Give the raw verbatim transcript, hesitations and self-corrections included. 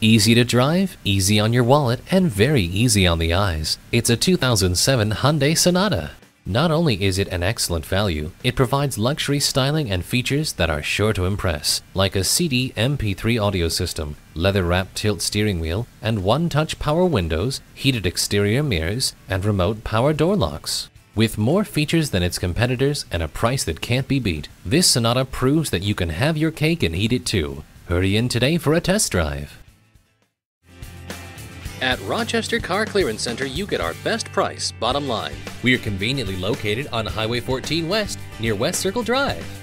Easy to drive, easy on your wallet, and very easy on the eyes. It's a two thousand seven Hyundai Sonata. Not only is it an excellent value, it provides luxury styling and features that are sure to impress, like a C D M P three audio system, leather-wrapped tilt steering wheel, and one-touch power windows, heated exterior mirrors, and remote power door locks. With more features than its competitors and a price that can't be beat, this Sonata proves that you can have your cake and eat it too. Hurry in today for a test drive. At Rochester Car Clearance Center, you get our best price, bottom line. We are conveniently located on Highway fourteen West, near West Circle Drive.